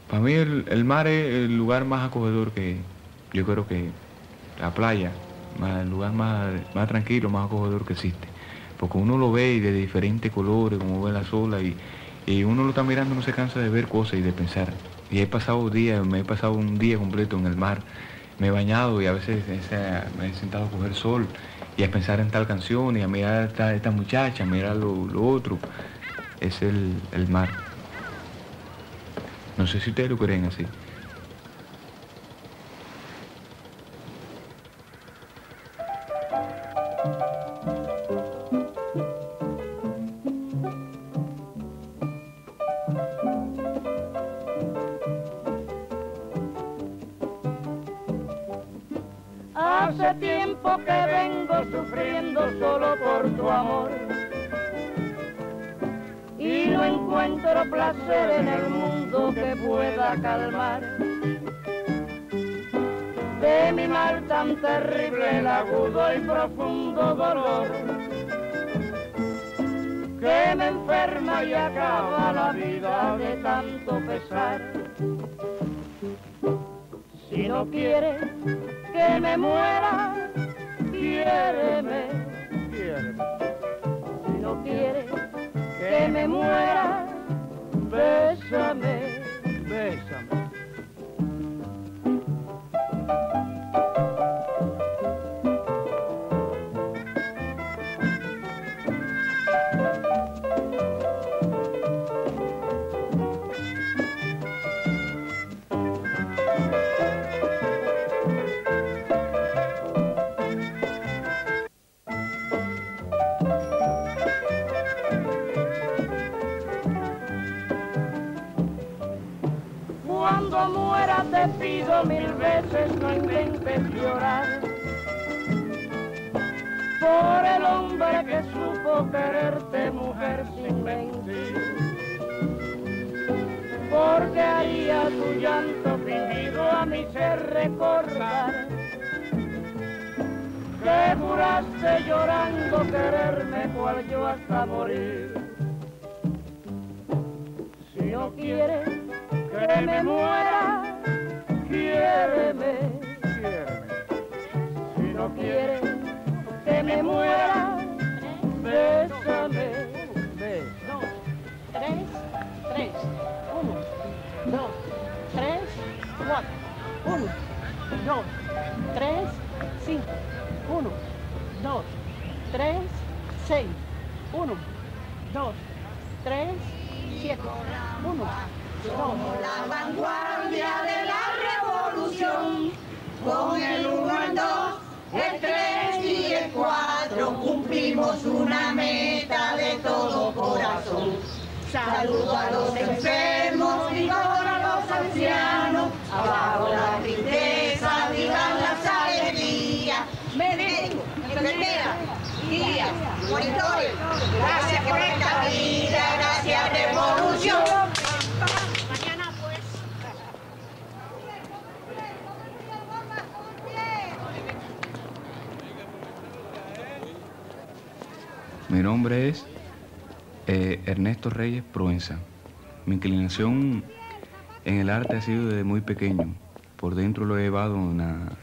Para mí el mar es el lugar más acogedor que yo creo que la playa, el lugar más tranquilo, más acogedor que existe. Porque uno lo ve y de diferentes colores, como ve las olas, y uno lo está mirando, no se cansa de ver cosas y de pensar. Y he pasado días, me he pasado un día completo en el mar, me he bañado y a veces me he sentado a coger sol y a pensar en tal canción y a mirar a esta muchacha, a mirar lo otro. Es el mar. No sé si ustedes lo creen así. Hace tiempo que vengo sufriendo solo por tu amor y no encuentro placer en el mundo que pueda calmar de mi mal tan terrible el agudo y profundo dolor que me enferma y acaba la vida de tanto pesar. Si no quieres que me muera, quiéreme. Si no quieres que me muera, bésame. Cuando muera te pido 1000 veces no intentes llorar por el hombre que supo quererte, mujer, sin mentir, porque haría tu llanto fingido a mi ser recordar que juraste llorando quererme cual yo hasta morir. Si no quieres que me muera, quiéreme. Si no quieres que me muera, bésame. 2, 3, 3, 1, 2, 3, 4, 1, 2, 3, 5, 1, 2, 3, 6, 1, 2, 3, 7, 1. Somos la vanguardia de la revolución, con el 1, el 2, el 3 y el 4 cumplimos una meta de todo corazón. Saludo a los enfermos, vigor a los ancianos, abajo la tristeza, vivan las alegrías. Médicos, enfermeras, guías, monitores, gracias por esta vida, gracias revolución. Mi nombre es Ernesto Reyes Proenza. Mi inclinación en el arte ha sido desde muy pequeño. Por dentro lo he llevado en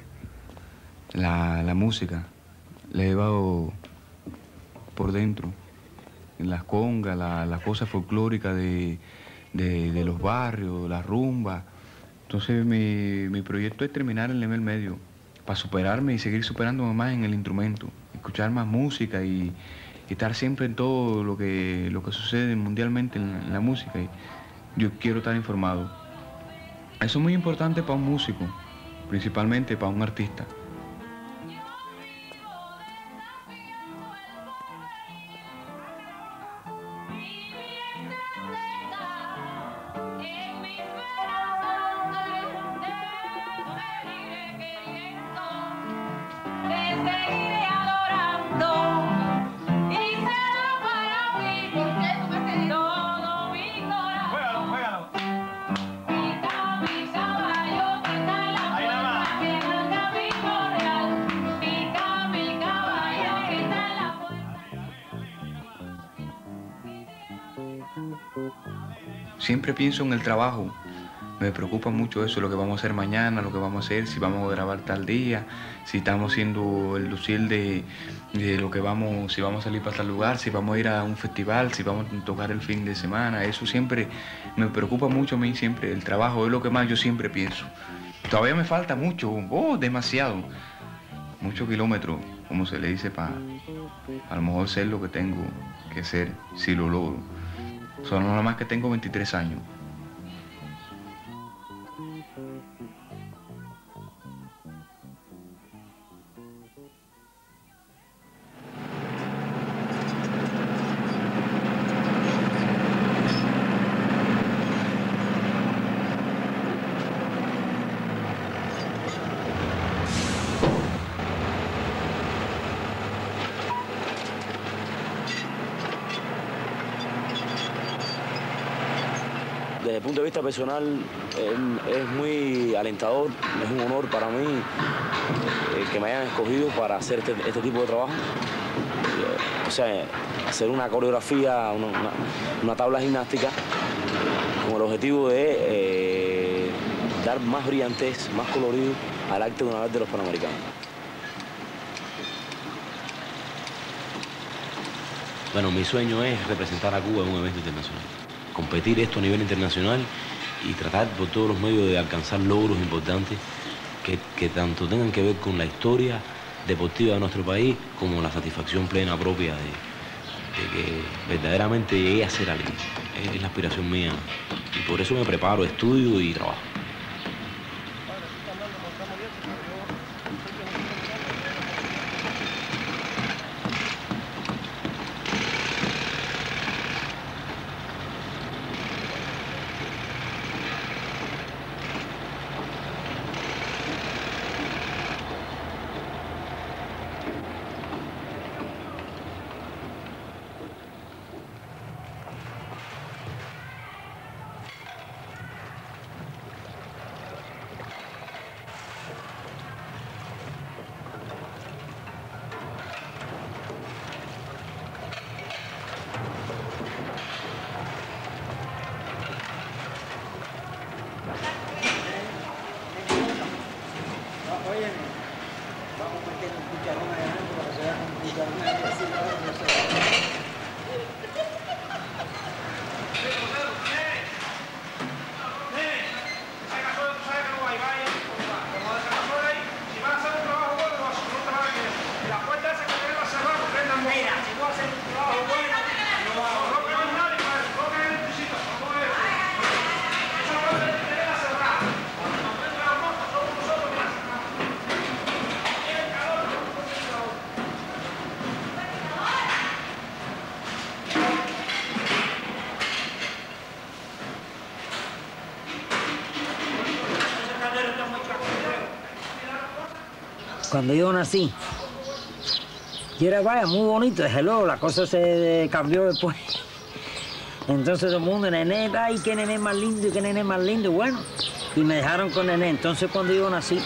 la música. La he llevado por dentro. En las congas, las cosas folclóricas de los barrios, las rumbas. Entonces mi proyecto es terminar el nivel medio para superarme y seguir superándome más en el instrumento. Escuchar más música y estar siempre en todo lo que sucede mundialmente en la música. Y yo quiero estar informado. Eso es muy importante para un músico, principalmente para un artista. Siempre pienso en el trabajo, Me preocupa mucho eso, lo que vamos a hacer mañana, lo que vamos a hacer, si vamos a grabar tal día, si estamos haciendo el lucil de lo que vamos, si vamos a salir para tal lugar, si vamos a ir a un festival, si vamos a tocar el fin de semana. Eso siempre me preocupa mucho a mí, siempre. El trabajo es lo que más yo siempre pienso. Todavía me falta mucho, demasiado. Muchos kilómetros, como se le dice, para a lo mejor ser lo que tengo que ser, si lo logro. Son nada más que tengo 23 años. Desde el punto de vista personal es muy alentador, es un honor para mí que me hayan escogido para hacer este tipo de trabajo. O sea, hacer una coreografía, una tabla gimnástica con el objetivo de dar más brillantez, más colorido al arte de una vez de los Panamericanos. Bueno, mi sueño es representar a Cuba en un evento internacional. Competir esto a nivel internacional y tratar por todos los medios de alcanzar logros importantes que tanto tengan que ver con la historia deportiva de nuestro país como la satisfacción plena propia de que verdaderamente llegué a ser alguien. Es la aspiración mía y por eso me preparo, estudio y trabajo. Cuando yo nací, yo era, vaya, muy bonito, desde luego, la cosa se cambió después. Entonces todo el mundo, Nené, ay, qué nené más lindo, qué nené más lindo, bueno, y me dejaron con Nené. Entonces cuando yo nací,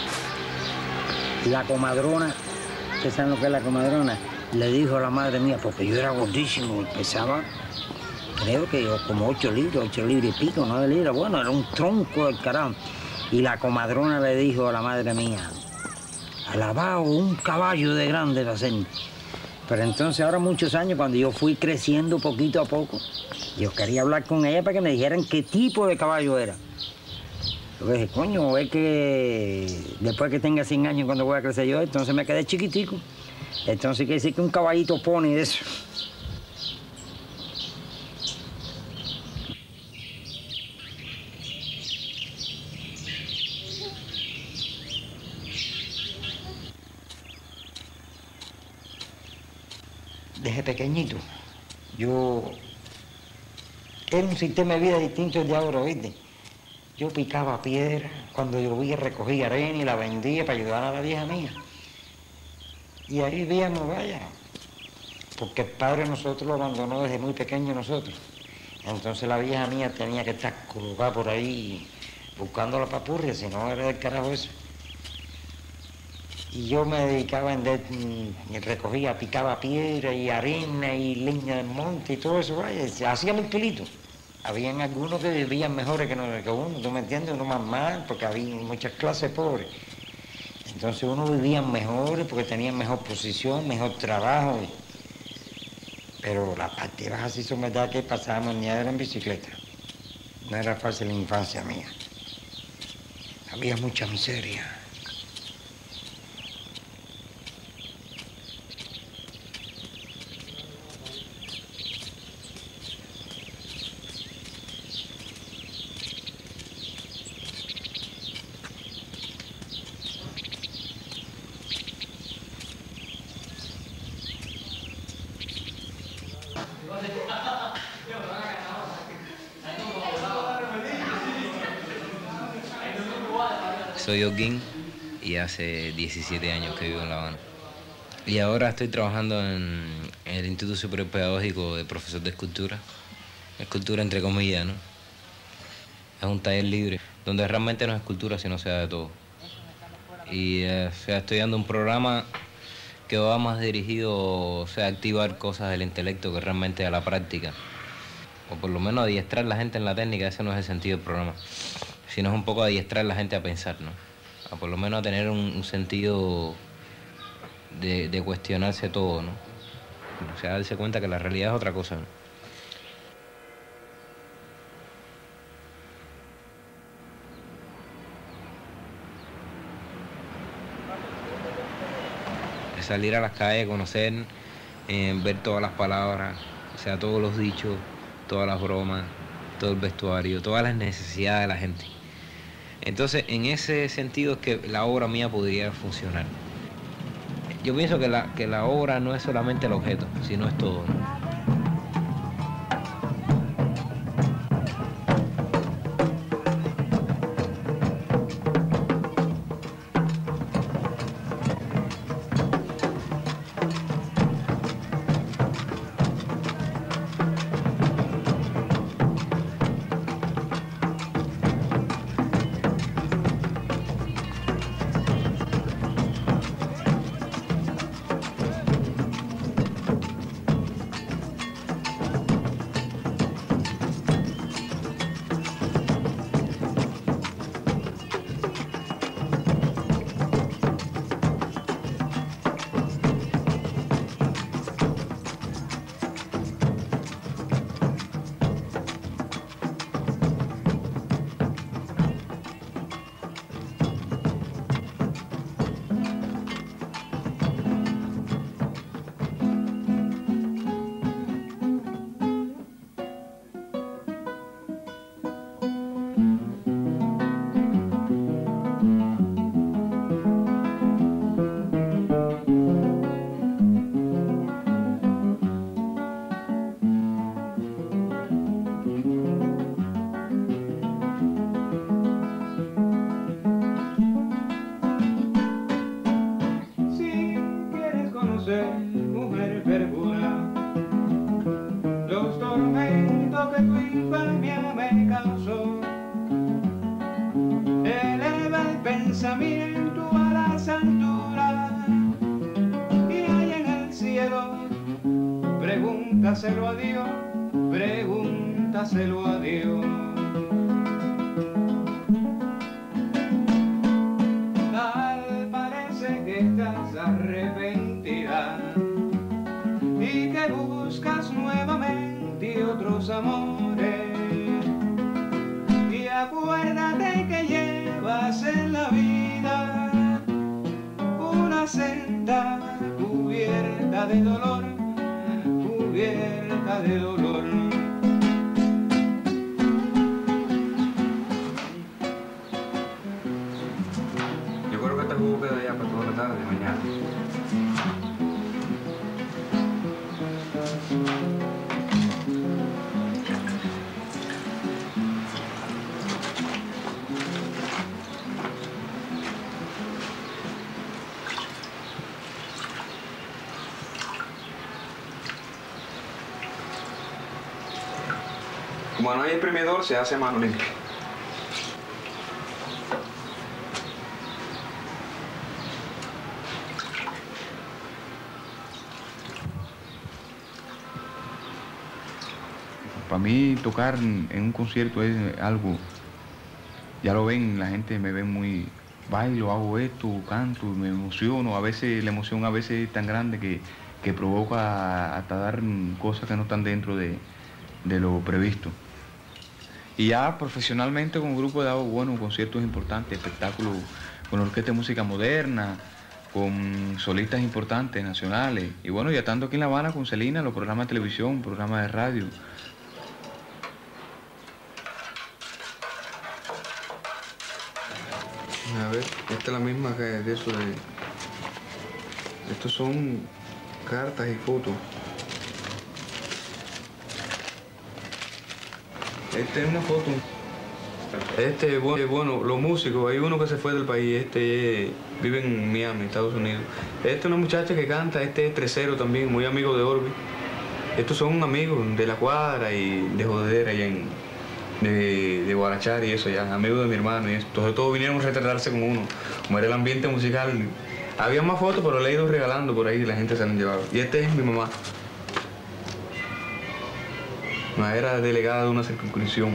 la comadrona, ¿ustedes saben lo que es la comadrona? Le dijo a la madre mía, porque yo era gordísimo, pesaba, creo que yo, como 8 libras y pico, 9 libras, bueno, era un tronco del carajo. Y la comadrona le dijo a la madre mía, alabado, un caballo de grande va a ser. Pero entonces, ahora muchos años, cuando yo fui creciendo poquito a poco, yo quería hablar con ella para que me dijeran qué tipo de caballo era. Yo dije, coño, es que después que tenga 100 años, cuando voy a crecer yo, entonces me quedé chiquitico. Entonces quiere decir que un caballito pone de eso. Desde pequeñito, yo... Era un sistema de vida distinto al de ahora, ¿viste? Yo picaba piedra, cuando llovía recogía arena y la vendía para ayudar a la vieja mía. Y ahí vivíamos, vaya, porque el padre de nosotros lo abandonó desde muy pequeño nosotros. Entonces la vieja mía tenía que estar colocada por ahí buscando la papurria, si no era del carajo eso. Y yo me dedicaba a vender, recogía, picaba piedra y arena y leña del monte y todo eso, vaya, hacía mil kilitos. habían algunos que vivían mejores que uno, ¿tú me entiendes? Uno más mal, porque había muchas clases pobres. Entonces uno vivía mejor porque tenía mejor posición, mejor trabajo. Pero la parte baja sí son verdad que pasábamos ni era en bicicleta. No era fácil la infancia mía. Había mucha miseria. Soy Joaquín y hace 17 años que vivo en La Habana. Y ahora estoy trabajando en el Instituto Superior Pedagógico de profesor de escultura. Escultura entre comillas, ¿no? Es un taller libre, donde realmente no es escultura, sino se da de todo. Y estoy dando un programa que va más dirigido a activar cosas del intelecto que realmente a la práctica. O por lo menos adiestrar a la gente en la técnica, ese no es el sentido del programa. Sino es un poco adiestrar a la gente a pensar, ¿no? A por lo menos a tener un sentido de cuestionarse todo, ¿no? O sea, darse cuenta que la realidad es otra cosa, ¿no? Es salir a las calles, conocer, ver todas las palabras, o sea, todos los dichos, todas las bromas, todo el vestuario, todas las necesidades de la gente. Entonces, en ese sentido es que la obra mía podría funcionar. Yo pienso que la obra no es solamente el objeto, sino es todo, ¿no? Pregúntaselo a Dios, pregúntaselo a Dios. Tal parece que estás arrepentida y que buscas nuevamente otros amores. Y acuérdate que llevas en la vida una senda cubierta de dolor, cubierta de dolor. Yo creo que este jugo queda ya para toda la tarde de mañana. Como no hay imprimidor, se hace a mano limpia. Para mí tocar en un concierto es algo, ya lo ven, la gente me ve muy, bailo, hago esto, canto, me emociono, a veces la emoción a veces es tan grande que provoca hasta dar cosas que no están dentro de lo previsto. Y ya profesionalmente con un grupo he dado buenos conciertos importantes, espectáculos con orquesta de música moderna, con solistas importantes, nacionales. Y bueno, ya estando aquí en La Habana con Celina, los programas de televisión, programas de radio. A ver, esta es la misma que de eso de... Estos son cartas y fotos. Esta es una foto. Bueno, los músicos, hay uno que se fue del país, vive en Miami, Estados Unidos. Esta es una muchacha que canta, este es Tresero también, muy amigo de Orbi. Estos son amigos de la cuadra y de jodedera allá de Guarachar y eso, ya, amigos de mi hermano y eso. Entonces todos vinieron a retratarse con uno, como era el ambiente musical. Había más fotos, pero le he ido regalando por ahí y la gente se la han llevado. Y esta es mi mamá. Era delegada de una circunscripción.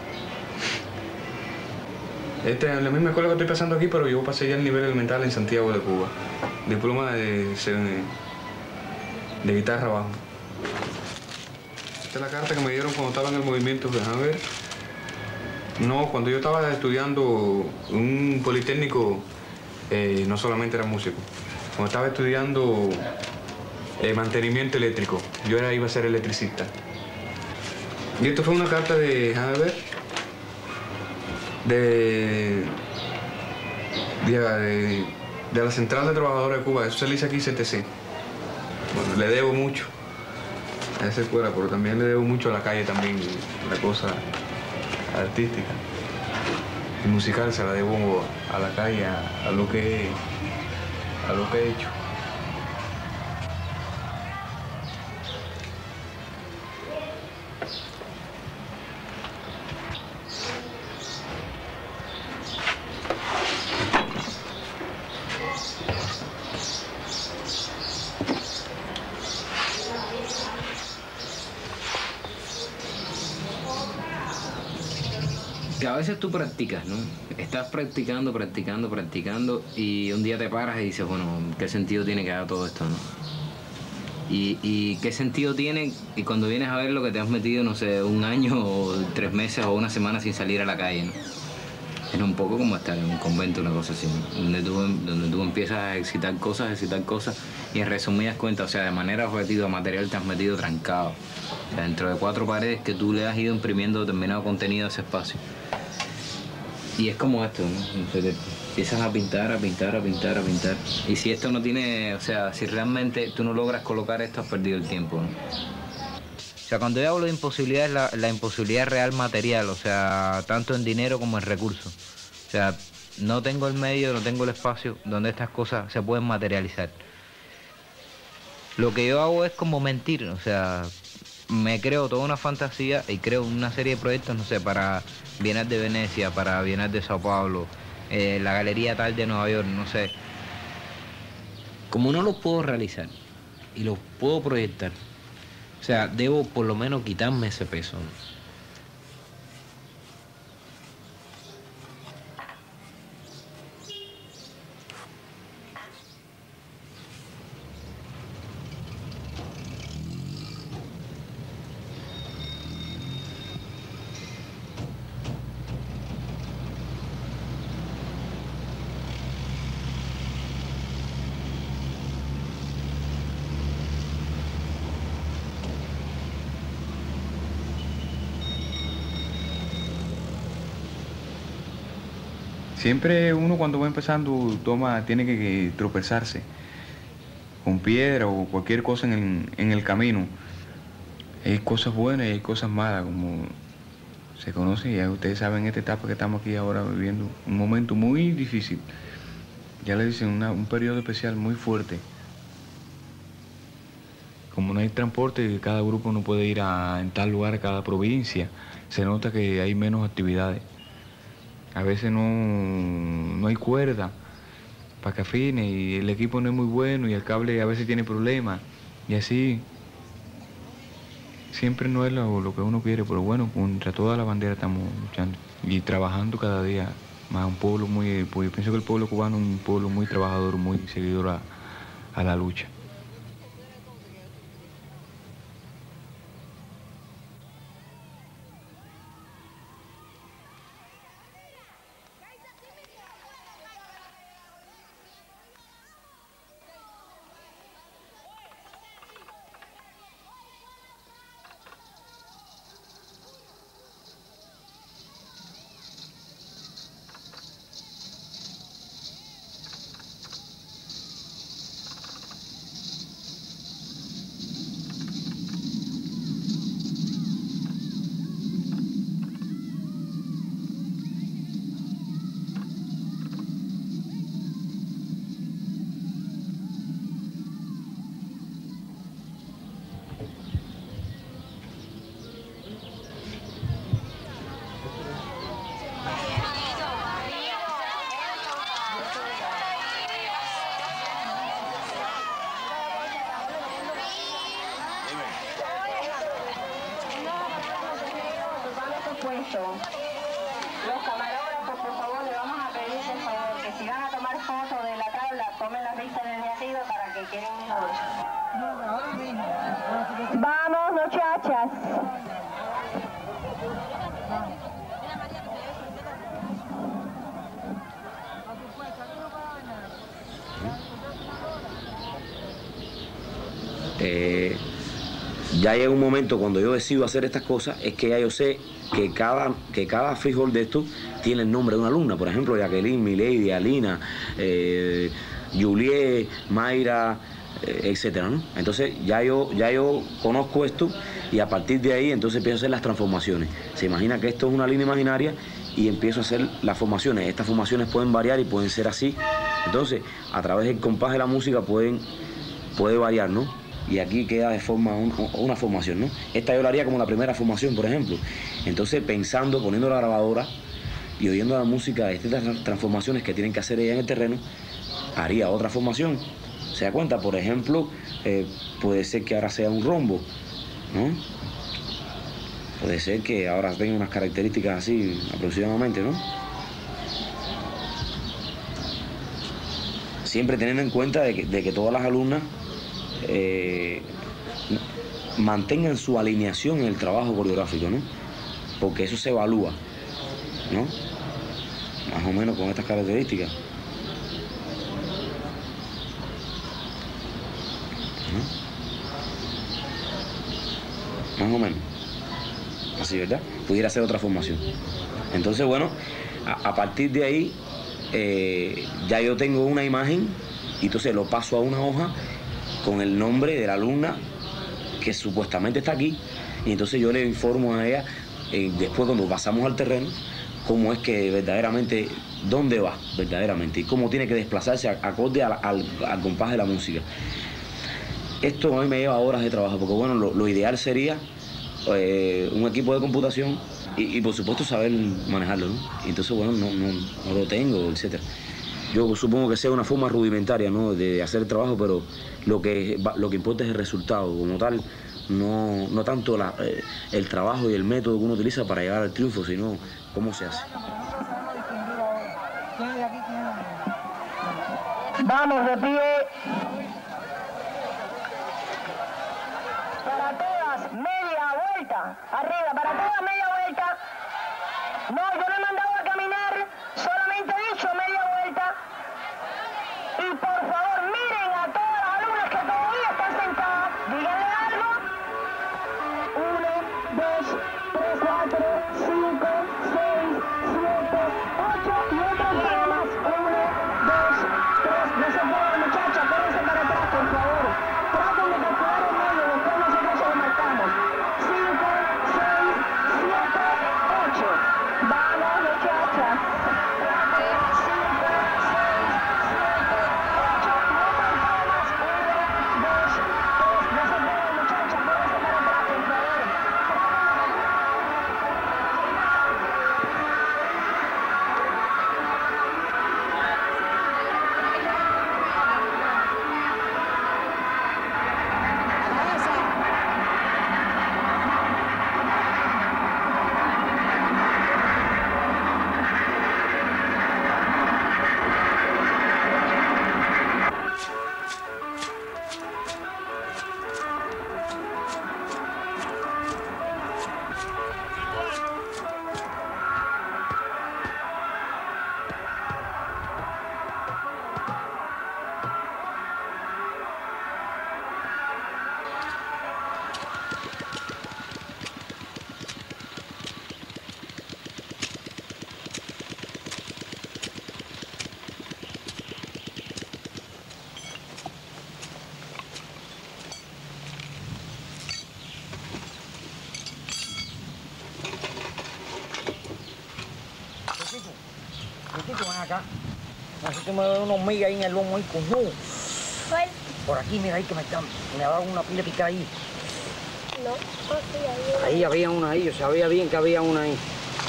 Esta es la misma escuela que estoy pasando aquí, pero yo pasé ya el nivel elemental en Santiago de Cuba. Diploma de guitarra bajo. Esta es la carta que me dieron cuando estaba en el movimiento. A ver. No, cuando yo estaba estudiando un politécnico, no solamente era músico. Cuando estaba estudiando mantenimiento eléctrico, yo iba a ser electricista. Y esto fue una carta de, a ver, de la Central de Trabajadores de Cuba. Eso se le dice aquí CTC. Bueno, le debo mucho a esa escuela, pero también le debo mucho a la calle también, la cosa artística y musical se la debo a la calle, a lo que he hecho. Que a veces tú practicas, ¿no? Estás practicando y un día te paras y dices, bueno, ¿qué sentido tiene que haga todo esto, no? Y qué sentido tiene y cuando vienes a ver lo que te has metido, no sé, un año o 3 meses o una semana sin salir a la calle, ¿no? Es un poco como estar en un convento, una cosa así, ¿no? Donde tú empiezas a excitar cosas y en resumidas cuentas, o sea, de manera objetiva, material, te has metido trancado. O sea, dentro de 4 paredes que tú le has ido imprimiendo determinado contenido a ese espacio. Y es como esto, ¿no? Entonces, empiezas a pintar. Y si esto no tiene, o sea, si realmente tú no logras colocar esto, has perdido el tiempo, ¿no? O sea, cuando yo hablo de imposibilidad, es la imposibilidad real material, o sea, tanto en dinero como en recursos. O sea, no tengo el medio, no tengo el espacio donde estas cosas se pueden materializar. Lo que yo hago es como mentir, o sea, me creo toda una fantasía y creo una serie de proyectos, no sé, para Bienal de Venecia, para Bienal de Sao Paulo, la Galería tal de Nueva York, no sé. Como no los puedo realizar y los puedo proyectar, o sea, debo por lo menos quitarme ese peso, ¿no? Siempre uno cuando va empezando tiene que tropezarse con piedra o cualquier cosa en el camino. Hay cosas buenas y hay cosas malas, como se conoce, ya ustedes saben, en esta etapa que estamos aquí ahora viviendo, un momento muy difícil. Ya le dicen un periodo especial muy fuerte. Como no hay transporte, cada grupo no puede ir en tal lugar, a cada provincia, se nota que hay menos actividades. A veces no hay cuerda para que afine y el equipo no es muy bueno y el cable a veces tiene problemas y así. siempre no es lo que uno quiere, pero bueno, contra toda la bandera estamos luchando y trabajando cada día más. Un pueblo muy, pues yo pienso que el pueblo cubano es un pueblo muy trabajador, muy seguidor a la lucha. Los camarógrafos, por favor, le vamos a pedir por favor que si van a tomar fotos de la tabla, tomen las vistas desde arriba para que queden mejor. Vamos, muchachas. Ya llega un momento cuando yo decido hacer estas cosas, es que ya yo sé que cada frijol de estos tiene el nombre de una alumna. Por ejemplo, Jacqueline, Milady, Alina, Juliet, Mayra, etcétera, ¿no? Entonces ya yo conozco esto y a partir de ahí entonces empiezo a hacer las transformaciones. Se imagina que esto es una línea imaginaria y empiezo a hacer las formaciones. Estas formaciones pueden variar y pueden ser así. Entonces, a través del compás de la música puede variar, ¿no? Y aquí queda de forma una formación, ¿no? Esta yo la haría como la primera formación, por ejemplo. Entonces, pensando, poniendo la grabadora y oyendo la música de estas transformaciones que tienen que hacer ella en el terreno, haría otra formación. ¿Se da cuenta? Por ejemplo, puede ser que ahora sea un rombo, ¿no? Puede ser que ahora tenga unas características así aproximadamente, ¿no? Siempre teniendo en cuenta de que todas las alumnas mantengan su alineación en el trabajo coreográfico, ¿no? Porque eso se evalúa, ¿no? Más o menos con estas características, ¿no? Más o menos así, ¿verdad? Pudiera ser otra formación. Entonces, bueno, a partir de ahí ya yo tengo una imagen y entonces lo paso a una hoja con el nombre de la alumna que supuestamente está aquí, y entonces yo le informo a ella después cuando pasamos al terreno cómo es que verdaderamente, dónde va verdaderamente y cómo tiene que desplazarse acorde al compás de la música. Esto a mí me lleva horas de trabajo porque bueno, lo ideal sería un equipo de computación y por supuesto saber manejarlo, ¿no? Y entonces bueno, no lo tengo, etcétera. Yo supongo que sea una forma rudimentaria, ¿no?, de hacer el trabajo, pero lo que importa es el resultado como tal, no tanto el trabajo y el método que uno utiliza para llegar al triunfo, sino cómo se hace. Vamos de pie. Para todas, media vuelta. Arriba, para todas, media vuelta. No, yo no he mandado a caminar, solamente he dicho media vuelta. Y por favor, miren a todas las alumnas que todavía están sentadas. Díganle algo. 1, 2, 3, 4, 5, 6, 7, 8 y otro para más. 1, 2, 3. No se muevan, muchachas, pónganse para atrás, por favor. Traten de capturar el medio, después nosotros se lo marcamos. 5, 6, 7, 8. Vamos. Chiquito, ven acá. No sé si me doy una hormiga ahí en el lomo ahí, coño. ¿Cuál? Por aquí, mira ahí que me ha dado una pila picada ahí. No, sí, Ahí había una ahí, yo sabía bien que había una ahí.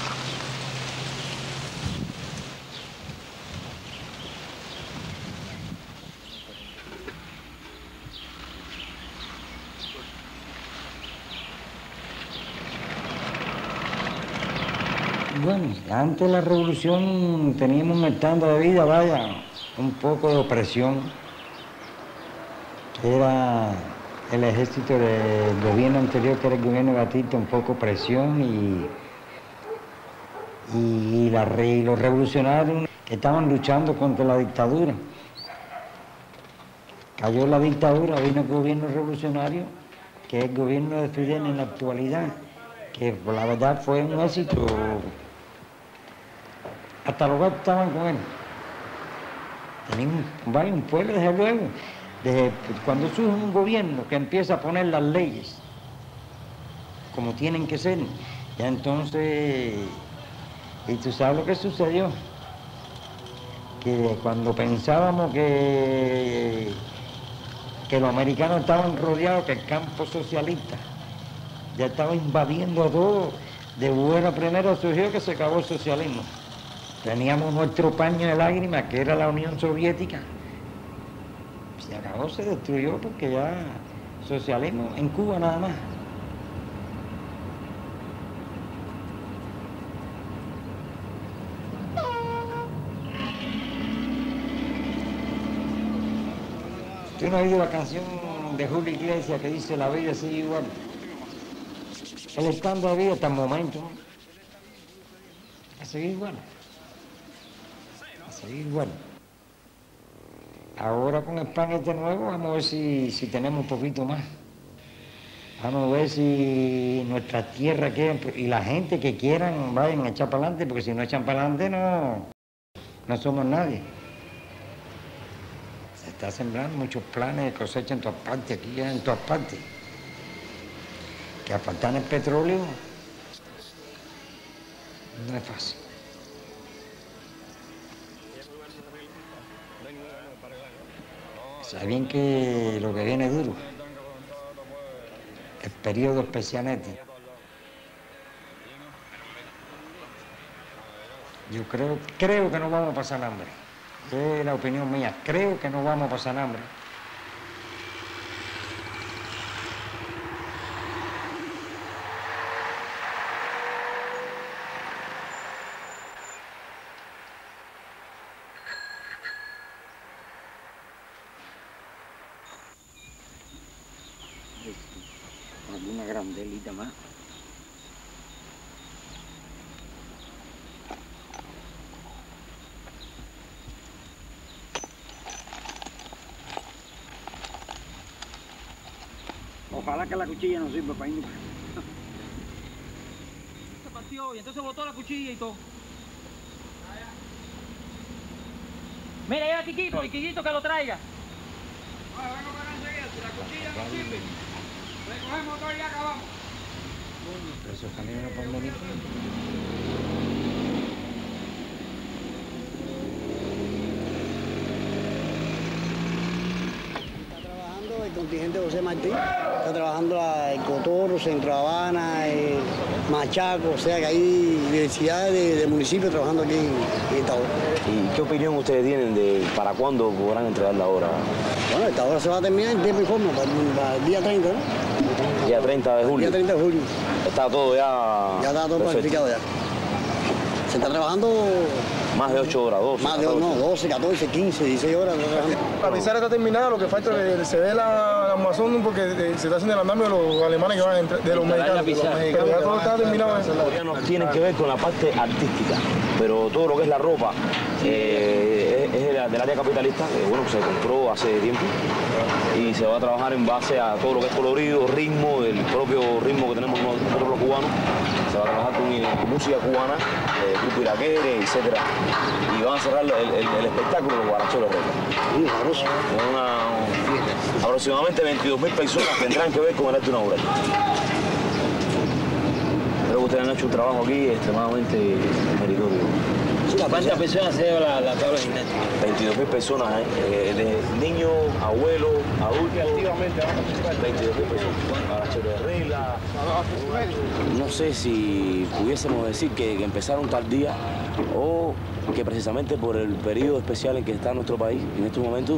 Bueno, antes de la revolución teníamos un estándar de vida, vaya, un poco de opresión, que era el ejército del gobierno anterior, que era el gobierno de Batista, un poco opresión y los revolucionarios que estaban luchando contra la dictadura. Cayó la dictadura, vino el gobierno revolucionario, que es el gobierno de Fidel en la actualidad, que por la verdad fue un éxito. Hasta los gatos estaban con él. Teníamos un pueblo, desde luego. Desde cuando surge un gobierno que empieza a poner las leyes como tienen que ser, ya entonces, y tú sabes lo que sucedió, que cuando pensábamos que los americanos estaban rodeados, que el campo socialista ya estaba invadiendo a todo, de buena primero surgió que se acabó el socialismo. Teníamos nuestro paño de lágrimas, que era la Unión Soviética. Se acabó, se destruyó, porque ya socialismo en Cuba nada más. ¿Tú no has oído la canción de Julio Iglesias que dice la vida sigue igual? El estándar de vida hasta el momento, ¿no? A seguir igual. A seguir igual. Ahora con el plan este nuevo, vamos a ver si tenemos un poquito más. Vamos a ver si nuestras tierras quieren, y la gente que quieran vayan a echar para adelante, porque si no echan para adelante no somos nadie. Se está sembrando muchos planes de cosecha en todas partes, aquí en todas partes. Que apartar el petróleo no es fácil. Saben bien que lo que viene es duro. El periodo especialmente. Yo creo que no vamos a pasar hambre. Es la opinión mía. Creo que no vamos a pasar hambre. Alguna grandelita más. Ojalá que la cuchilla no sirva para ir. Se partió y entonces botó la cuchilla y todo. Mira, llega Quiquito, y Quiquito que lo traiga. Vengo para enseguida, si la cuchilla no sirve, recogemos todo y acabamos. Pero esos camiones no pueden venir. Está trabajando el contingente José Martín, está trabajando el Cotorro, Centro Habana, Machaco, o sea que hay diversidad de municipios trabajando aquí en esta obra. ¿Y qué opinión ustedes tienen de para cuándo podrán entregar la obra? Bueno, esta obra se va a terminar en tiempo y forma, para el día 30, ¿no? Día 30 de julio. Día 30 de julio. Está todo ya... Ya está todo planificado ya. Se está trabajando... Más de 8 horas, 12. Más de 12, 14, 15, 16 horas. La pizarra está terminada, lo que falta es que se dé la armazón porque se está haciendo el andamio de los alemanes que van de los mexicanos. Pero ya todo está terminado. Los tienen que ver con la parte artística, pero todo lo que es la ropa es del área capitalista, que bueno, se compró hace tiempo y se va a trabajar en base a todo lo que es colorido, ritmo, el propio ritmo que tenemos nosotros los cubanos. Se va a trabajar con música cubana, grupo iraquere, etc. Y van a cerrar el espectáculo de los guaracheros Reyes. Aproximadamente 22.000 personas tendrán que ver con el arte inaugural. Creo que ustedes han hecho un trabajo aquí extremadamente meritorio. Sí, ¿Cuántas personas se lleva la tabla de gimnasia? 22.000 personas, de niños, abuelos, adultos. 22.000 personas. Para de regla. No sé si pudiésemos decir que empezaron tardía o que precisamente por el periodo especial en que está nuestro país en estos momentos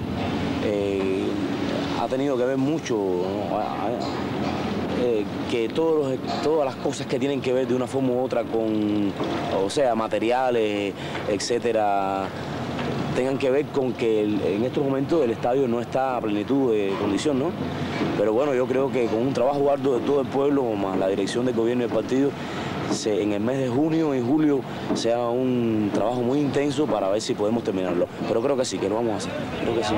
ha tenido que ver mucho, ¿no? Que todas las cosas que tienen que ver de una forma u otra con, o sea, materiales, etcétera, tengan que ver con que en estos momentos el estadio no está a plenitud de condición, ¿no? Pero bueno, yo creo que con un trabajo arduo de todo el pueblo, más la dirección del gobierno y del partido, en el mes de junio y julio sea un trabajo muy intenso para ver si podemos terminarlo. Pero creo que sí, que lo vamos a hacer. Creo que sí.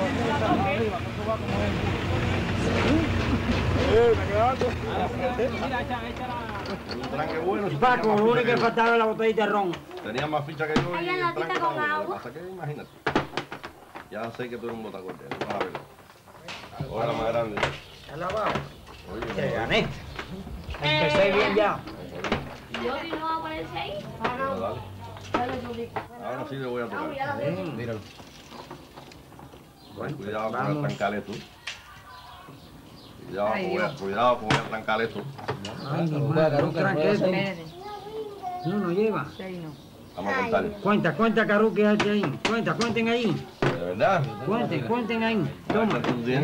Paco, lo único que faltaba era la botellita de ron. Tenía más ficha que yo. Hay una latita con agua. Pasa que imagínate. Ya sé que tú eres un botacordero. Para verlo. Ahora la más grande. ¿Está lavado? Te gané. Empecé bien ya. ¿Yo no va a poner 6? Bueno, dale. Ahora sí le voy a tocar. Míralo. Bueno, cuidado con el trancale tú. Cuidado, voy a trancar esto. Ay, mi madre, no tranque esto. No lleva. Vamos a contar. Cuenta, Caru, que hay ahí. Cuenten ahí. ¿De verdad? Cuenten ahí. Toma.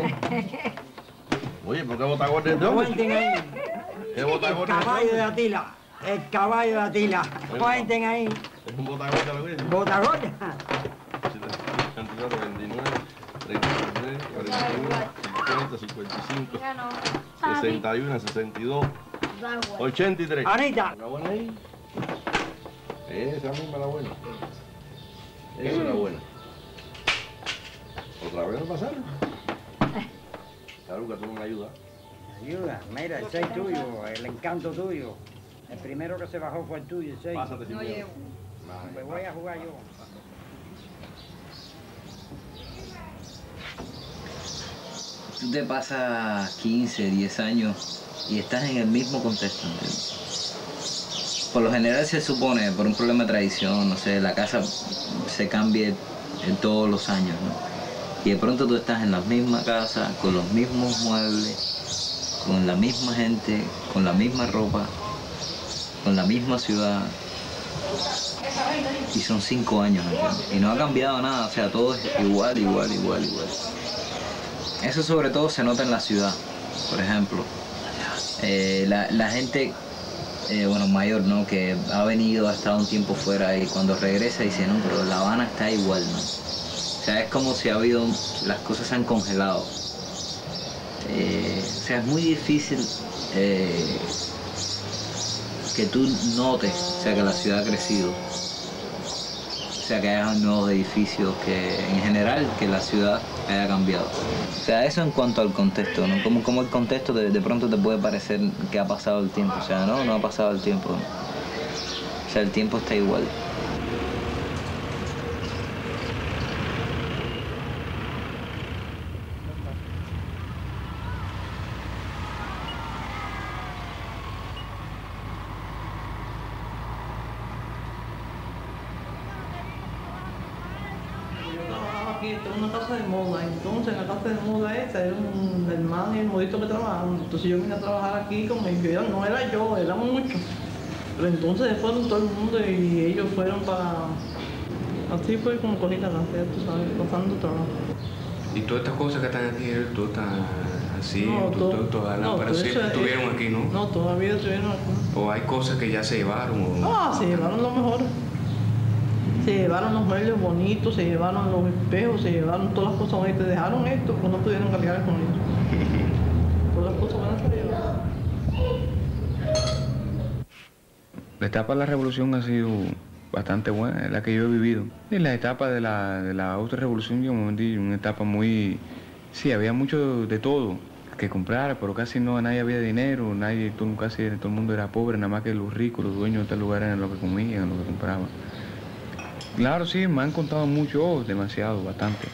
Oye, ¿por qué bota gordo este hombre? Cuenten ahí. ¿Qué bota gordo? El caballo de Atila. El caballo de Atila. Cuenten ahí. Es un bota gordo, lo que ¿Bota gorda? 54, 29, 33, 41, 50, 55, 61, 62, 83. Anita. ¿La buena ahí? Esa misma la buena. Esa es la buena. ¿Otra vez no pasaron? Claro que tú me ayudas. Ayuda, mira, el 6 tuyo, el encanto tuyo. El primero que se bajó fue el tuyo, el 6. Pásate sin miedo. Me voy a jugar yo. Tú te pasas 15, 10 años y estás en el mismo contexto, ¿entiendes? Por lo general se supone, por un problema de tradición, no sé, la casa se cambia todos los años, ¿no? Y de pronto tú estás en la misma casa, con los mismos muebles, con la misma gente, con la misma ropa, con la misma ciudad. Y son 5 años, ¿entiendes? Y no ha cambiado nada, o sea, todo es igual. Eso sobre todo se nota en la ciudad, por ejemplo. La gente, mayor, ¿no? Que ha venido, ha estado un tiempo fuera y cuando regresa dice, no, pero La Habana está igual, ¿no? O sea, es como si las cosas se han congelado. O sea, es muy difícil que tú notes, o sea, que la ciudad ha crecido. O sea, que haya nuevos edificios, que en general que la ciudad haya cambiado. O sea, eso en cuanto al contexto, ¿no? Como el contexto de pronto te puede parecer que ha pasado el tiempo. O sea, no ha pasado el tiempo. O sea, el tiempo está igual. Esto es una casa de moda, entonces en la casa de moda esa era un hermano y el modito que trabajaban. Entonces yo vine a trabajar aquí con ellos, no era yo, éramos muchos. Pero entonces fueron todo el mundo y ellos fueron para... Así fue como cogí la casa, tú sabes, pasando trabajo. Y todas estas cosas que están aquí, todo está así, No, todas las operaciones estuvieron aquí, ¿no? No, todavía estuvieron aquí. O hay cosas que ya se llevaron. Se llevaron lo mejor. Se llevaron los muebles bonitos, se llevaron los espejos, se llevaron todas las cosas bonitas. Dejaron esto, pues no pudieron cargar con ellos. Todas las cosas buenas se llevaron. La etapa de la revolución ha sido bastante buena, es la que yo he vivido. Y la etapa de la otra revolución, yo me di una etapa muy... Sí, había mucho de todo que comprar, pero casi no, nadie había dinero, casi todo el mundo era pobre, nada más que los ricos, los dueños de este lugar eran los que comían, los que compraban. Claro, sí, me han contado mucho, demasiado, bastante.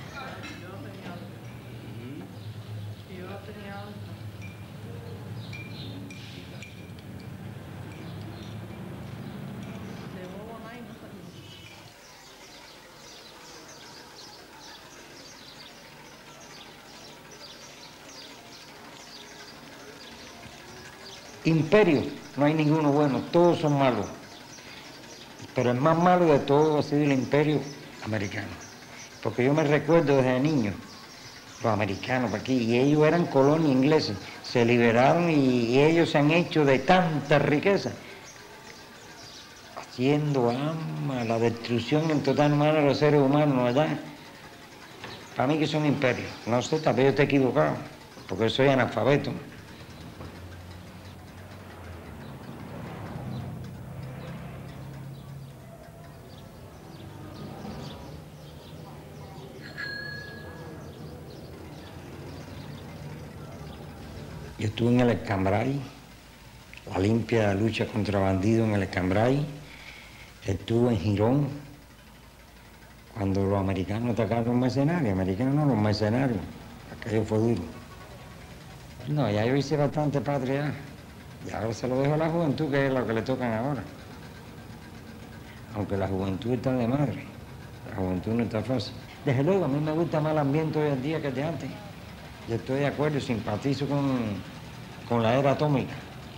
Imperio, no hay ninguno bueno, todos son malos. Pero el más malo de todos ha sido el imperio americano. Porque yo me recuerdo desde niño, los americanos por aquí, y ellos eran colonia ingleses, se liberaron y ellos se han hecho de tanta riqueza, haciendo la destrucción en total humana de los seres humanos, ¿verdad? Para mí que son imperios. No sé, tal vez yo esté equivocado, porque soy analfabeto. Yo estuve en el Escambray, la limpia lucha contra bandidos en el Escambray. Estuve en Girón, cuando los americanos atacaron los mercenarios. Los mercenarios. Aquello fue duro. No, ya yo hice bastante patria. Y ahora se lo dejo a la juventud, que es lo que le tocan ahora. Aunque la juventud está de madre. La juventud no está fácil. Desde luego, a mí me gusta más el ambiente hoy en día que el de antes. Yo estoy de acuerdo y simpatizo con la era atómica.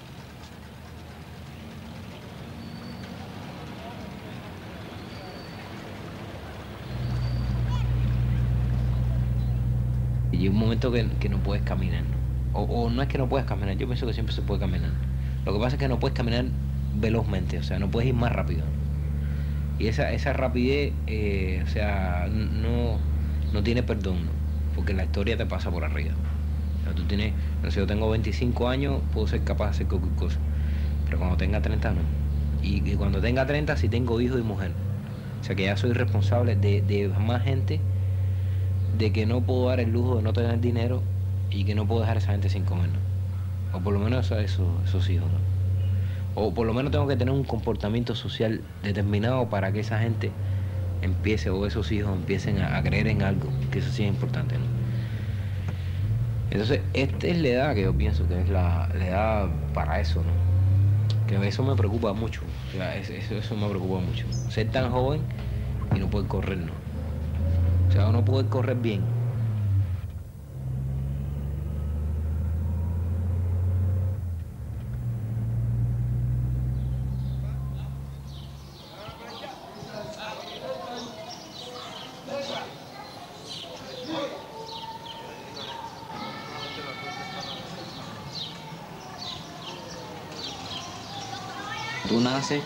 Y llega un momento que no puedes caminar, ¿no? O no es que no puedes caminar, yo pienso que siempre se puede caminar. Lo que pasa es que no puedes caminar velozmente, o sea, no puedes ir más rápido. Y esa rapidez, o sea, no tiene perdón, ¿no? Porque la historia te pasa por arriba. O sea, tú tienes, no sé, yo tengo 25 años, puedo ser capaz de hacer cualquier cosa. Pero cuando tenga 30, no. Y cuando tenga 30, sí tengo hijos y mujer. O sea, que ya soy responsable de más gente, de que no puedo dar el lujo de no tener dinero y que no puedo dejar a esa gente sin comer, ¿no? O por lo menos esos hijos, ¿no? O por lo menos tengo que tener un comportamiento social determinado para que esa gente empiece, o esos hijos empiecen a creer en algo, que eso sí es importante, ¿no? Entonces, esta es la edad que yo pienso que es la edad para eso, ¿no? Que eso me preocupa mucho, o sea, eso me preocupa mucho. Ser tan joven y no poder correr, ¿no? O sea, no poder correr bien. Tú naces,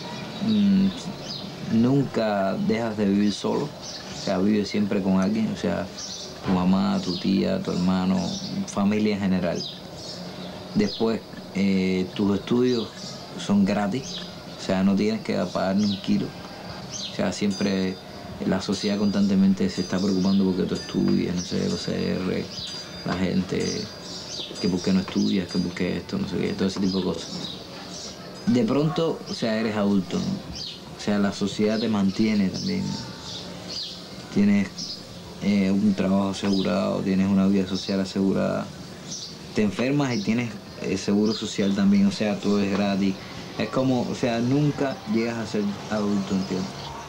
nunca dejas de vivir solo, o sea, vives siempre con alguien, o sea, tu mamá, tu tía, tu hermano, familia en general. Después, tus estudios son gratis, o sea, no tienes que pagar ni un kilo. O sea, siempre la sociedad constantemente se está preocupando porque tú estudias, no sé, los CR, la gente, que por qué no estudias, que por qué esto, no sé qué, todo ese tipo de cosas. De pronto, o sea, eres adulto, ¿no? O sea, la sociedad te mantiene también. Tienes un trabajo asegurado, tienes una vida social asegurada. Te enfermas y tienes seguro social también, o sea, todo es gratis. Es como, o sea, nunca llegas a ser adulto, ¿entiendes?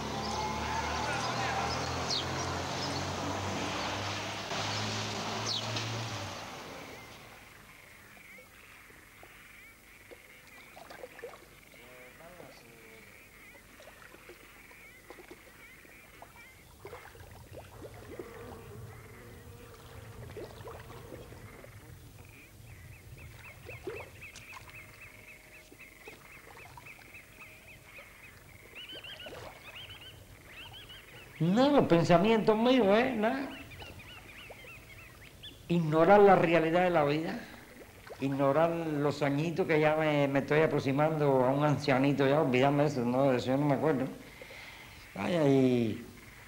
No, los pensamientos míos, nada. Ignorar la realidad de la vida, ignorar los añitos que ya me estoy aproximando a un ancianito, ya olvidarme eso, no, de eso yo no me acuerdo. Vaya, y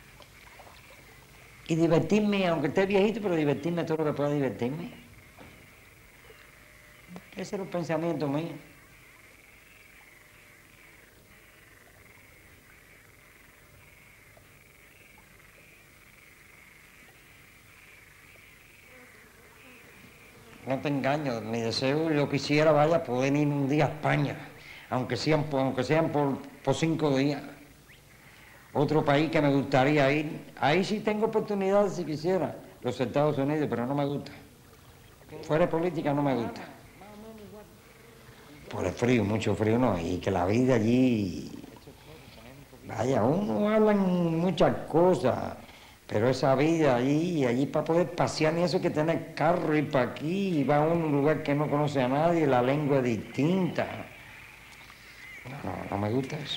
divertirme, aunque esté viejito, pero divertirme todo lo que pueda divertirme. Ese es el pensamiento mío. No te engaño, mi deseo, yo quisiera, vaya, poder ir un día a España, aunque sean por 5 días. Otro país que me gustaría ir, ahí sí tengo oportunidades si quisiera, los Estados Unidos, pero no me gusta. Fuera de política no me gusta. por el frío, mucho frío no, y que la vida allí, vaya, uno habla en muchas cosas, pero esa vida allí para poder pasear, ni eso hay que tener carro, ir para aquí, y va a un lugar que no conoce a nadie, la lengua es distinta. No me gusta eso.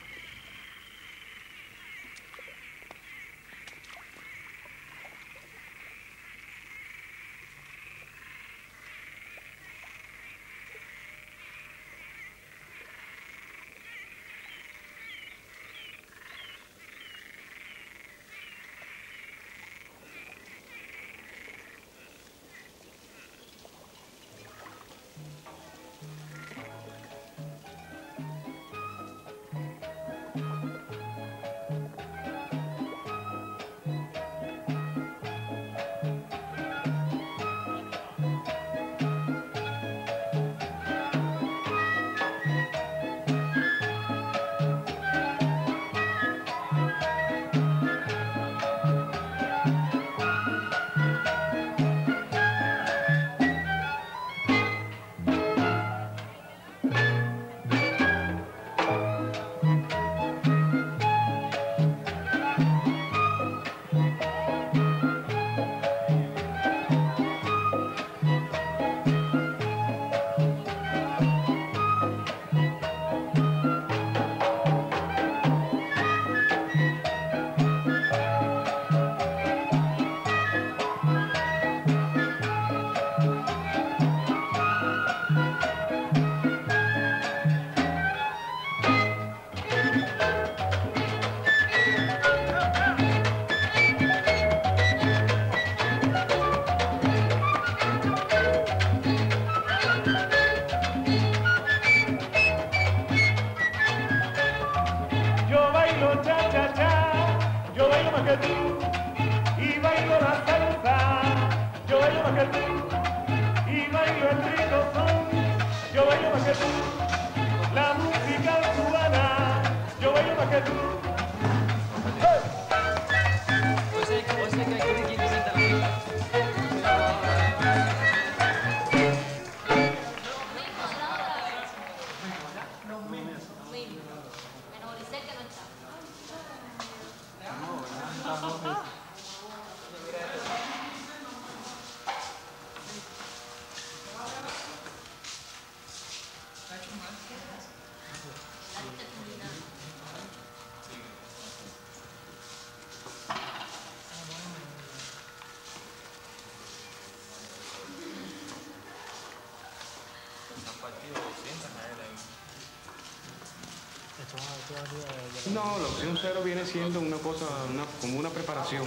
No, la opción cero viene siendo una cosa, como una preparación,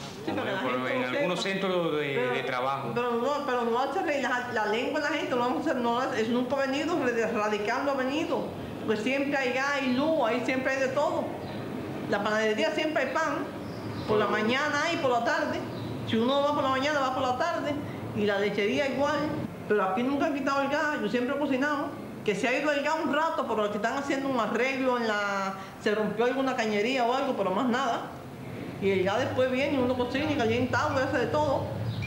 como en algunos centros de trabajo. Pero no hace reír la lengua de la gente, es nunca ha venido, radical no ha venido, pues siempre hay luz, ahí siempre hay de todo. La panadería siempre hay pan, por la mañana y por la tarde. Si uno va por la mañana, va por la tarde, y la lechería igual. Pero aquí nunca han quitado el gas, yo siempre he cocinado. Que se ha ido el gas un rato, pero aquí están haciendo un arreglo se rompió alguna cañería o algo, pero más nada. Y el gas después viene y uno cocina y calienta agua y hace de todo.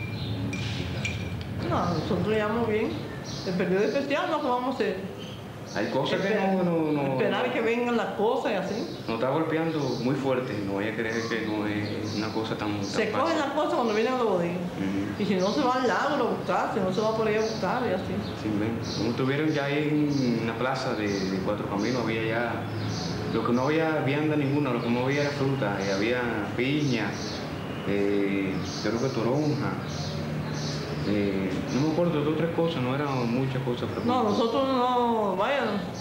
No, nosotros le llamamos bien. El periodo especial no lo vamos a hacer. Hay cosas que no... Esperar que vengan las cosas y así. Nos está golpeando muy fuerte, no vaya a creer que no es una cosa tan Se fácil. cogen las cosas cuando vienen a la bodega. Y si no se va al lago a buscar, si no se va por ahí a buscar y así. Sí, ven. Como estuvieron ya ahí en la plaza de Cuatro Caminos, había ya... Lo que no había vianda ninguna, lo que no había era fruta, había piña, creo que toronja. No me acuerdo de otras cosas, no eran muchas cosas. Pero no, nosotros no, vaya,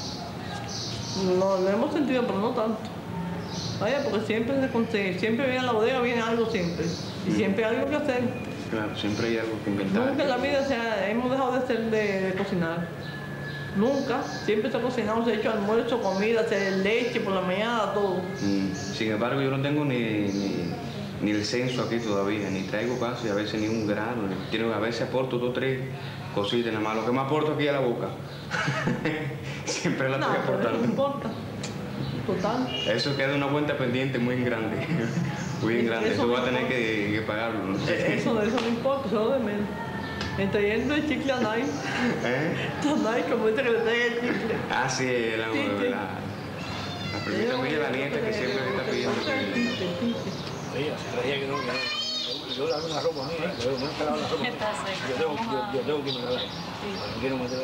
no lo hemos sentido, pero no tanto. Vaya, porque siempre se consigue, siempre viene a la bodega, viene algo siempre. Y siempre hay algo que hacer. Claro, siempre hay algo que inventar. Nunca en la vida hemos dejado de hacer de cocinar. Nunca, siempre se ha cocinado, se ha hecho almuerzo, comida, se leche por la mañana, todo. Sin embargo, yo no tengo ni el censo aquí todavía, ni traigo casi a veces ni un grano, a veces aporto 2 o 3 cositas nada más, lo que me aporto aquí a la boca. Siempre la estoy aportando. No importa, total. Eso queda una cuenta pendiente muy grande, muy grande, eso va a tener que pagarlo. ¿No? Eso no importa, eso es lo de menos. Está yendo el chicle a Nay. A Nay, como dice que le traiga el chicle. Ah, sí, la primita mía, la nieta, que siempre me está pidiendo que... Oye, hace 3 días que no... Yo lavo una ropa mía, yo no he lavado la ropa. Yo tengo que irme a lavar. No quiero meter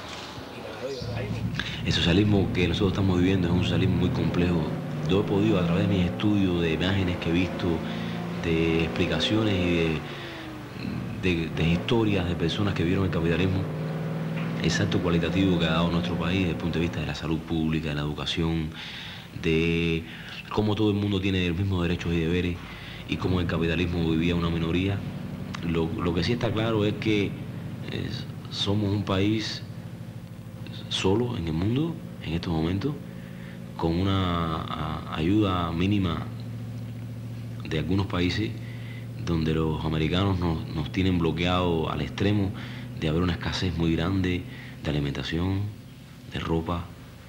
aquí. El socialismo que nosotros estamos viviendo es un socialismo muy complejo. Yo he podido, a través de mis estudios, de imágenes que he visto, de explicaciones y de historias de personas que vieron el capitalismo, el salto cualitativo que ha dado nuestro país desde el punto de vista de la salud pública, de la educación, de cómo todo el mundo tiene los mismos derechos y deberes y cómo el capitalismo vivía una minoría. Lo que sí está claro es que somos un país solo en el mundo en estos momentos, con una ayuda mínima de algunos países donde los americanos nos tienen bloqueado al extremo de haber una escasez muy grande de alimentación, de ropa,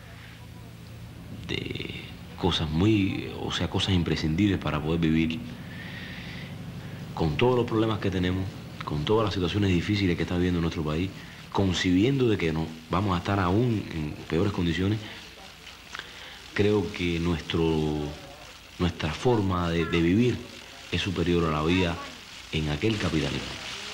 de cosas cosas imprescindibles para poder vivir. Con todos los problemas que tenemos, con todas las situaciones difíciles que está viviendo nuestro país, concibiendo de que vamos a estar aún en peores condiciones, creo que nuestra forma de vivir es superior a la vida en aquel capitalismo.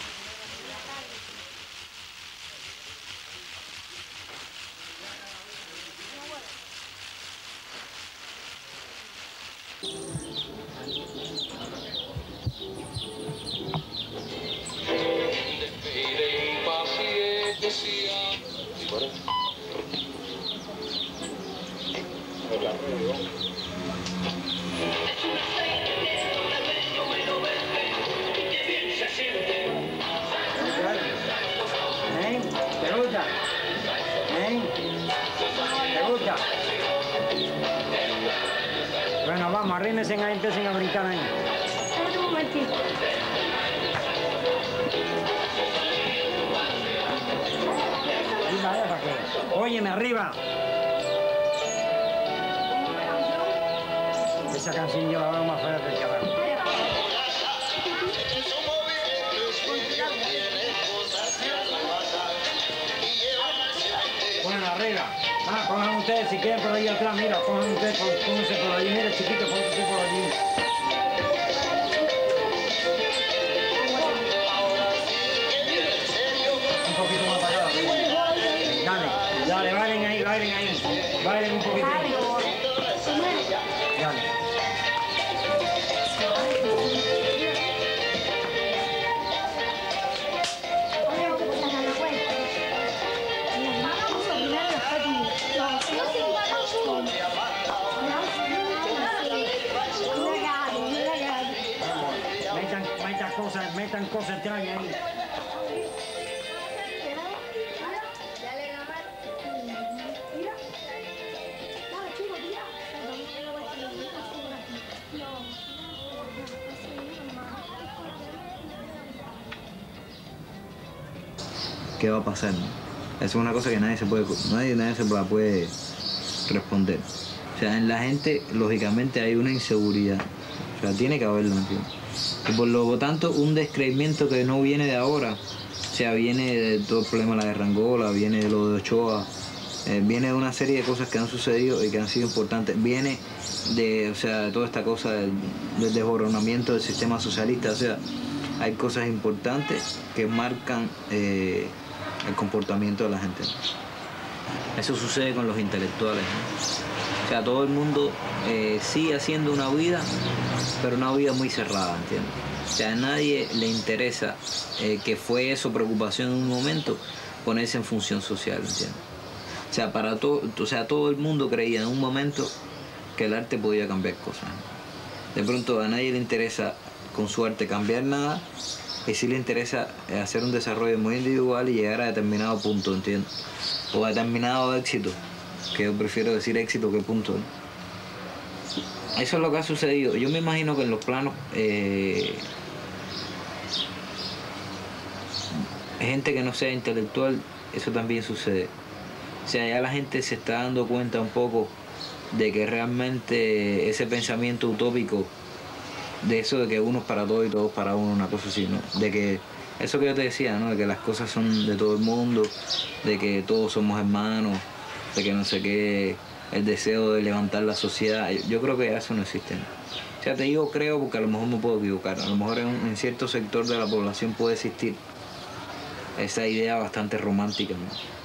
Bueno, vamos, arrímense ahí, empiecen a brincar ahí. Un momentito. Óyeme, arriba. Esa canción yo la veo más fuerte del carajo. Bueno, arriba. Pongan ustedes si quieren por ahí atrás, mira, pongan ustedes, pónganse por allí, mira, chiquito, pónganse por allí. Un poquito más para acá. Dale, bailen ahí, bailen un poquito. Dale. Metan cosas, traen ahí. ¿Qué va a pasar? Es una cosa que nadie se la puede responder. O sea, en la gente, lógicamente, hay una inseguridad. O sea, tiene que haberlo, ¿entiendes? Y por lo tanto, un descreimiento que no viene de ahora. O sea, viene de todo el problema de la guerra Angola, viene de lo de Ochoa, viene de una serie de cosas que han sucedido y que han sido importantes. Viene de, o sea, toda esta cosa del desboronamiento del sistema socialista. O sea, hay cosas importantes que marcan el comportamiento de la gente. Eso sucede con los intelectuales, ¿no? O sea, todo el mundo sigue haciendo una vida, pero una vida muy cerrada, ¿entiendes? O sea, a nadie le interesa que fue eso preocupación en un momento, ponerse en función social, ¿entiendes? O sea, todo el mundo creía en un momento que el arte podía cambiar cosas, ¿no? De pronto a nadie le interesa con su arte cambiar nada, y sí le interesa hacer un desarrollo muy individual y llegar a determinado punto, ¿entiendes? O a determinado éxito, que yo prefiero decir éxito que punto, ¿no? Eso es lo que ha sucedido. Yo me imagino que en los planos gente que no sea intelectual, eso también sucede. O sea, ya la gente se está dando cuenta un poco de que realmente ese pensamiento utópico de eso de que uno es para todos y todos para uno, una cosa así, ¿no? De que Eso que yo te decía, ¿no? De que las cosas son de todo el mundo, de que todos somos hermanos, de que no sé qué, el deseo de levantar la sociedad. Yo creo que eso no existe, ¿no? O sea, te digo creo porque a lo mejor me puedo equivocar. A lo mejor en cierto sector de la población puede existir esa idea bastante romántica, ¿no?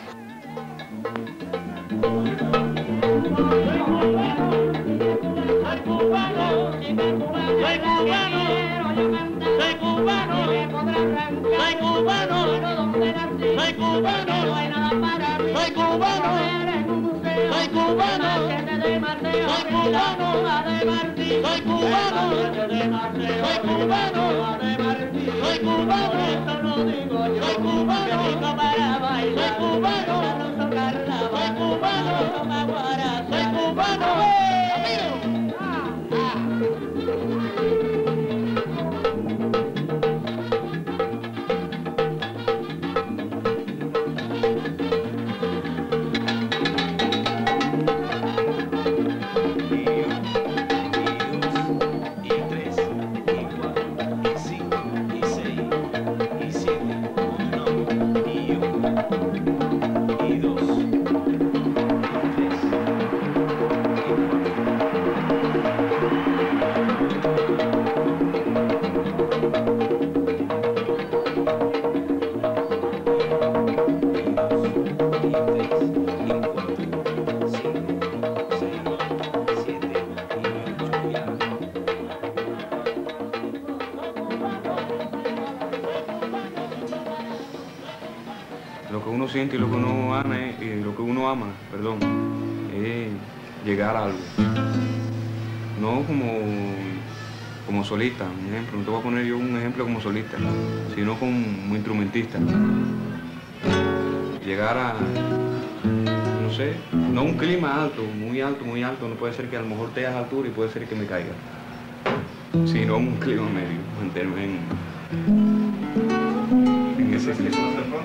Soy cubano, soy cubano, soy cubano, soy cubano, soy cubano, no hay nada para mí. Soy cubano, soy cubano, soy cubano, soy cubano, soy cubano, soy cubano, eso lo digo yo. Soy cubano, para bailar, soy cubano, soy cubano, soy cubano. Lo que uno siente y lo que uno ama, perdón, es llegar a algo. No como solista, un ejemplo, no te voy a poner yo un ejemplo como solista, sino como instrumentista. Llegar a, no sé, no un clima alto, no puede ser que a lo mejor te hagas altura y puede ser que me caiga, sino un clima medio, mantenerme en ese clima.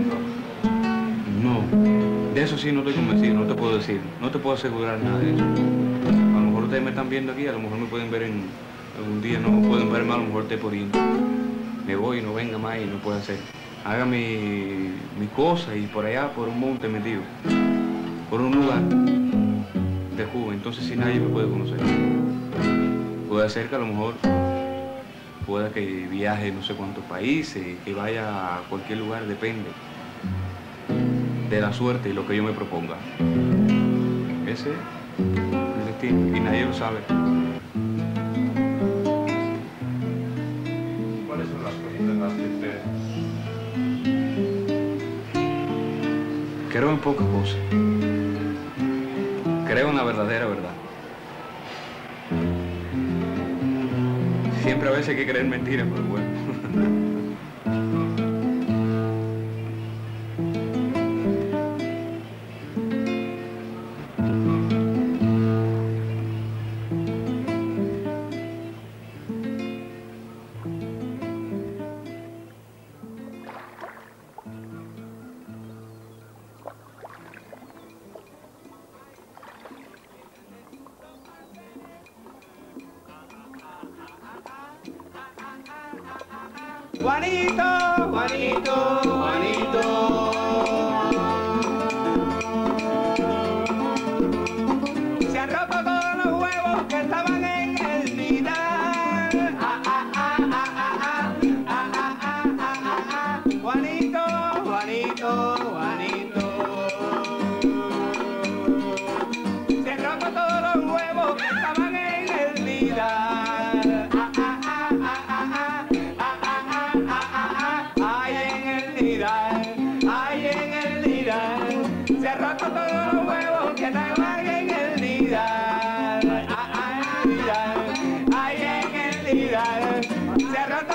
No, de eso sí no estoy convencido, no te puedo decir, no te puedo asegurar nada de eso. A lo mejor ustedes me están viendo aquí, a lo mejor me pueden ver en algún día, no pueden verme, a lo mejor esté por ir. Me voy y no venga más y no puedo hacer. Haga mi cosa y por allá, por un monte metido, por un lugar de Cuba, entonces sí nadie me puede conocer. Puede ser que a lo mejor pueda que viaje no sé cuántos países, que vaya a cualquier lugar, depende de la suerte y lo que yo me proponga. Ese es el destino y nadie lo sabe. ¿Cuáles son las cosas en las que usted... Creo en pocas cosas. Creo en la verdadera verdad. Siempre a veces hay que creer mentiras, pero bueno. Juanito, Juanito, Juanito. Se han roto todos los huevos que estaban en el nidal. Juanito, Juanito, Juanito. Se han roto todos los huevos que estaban en el nidal. Se ha roto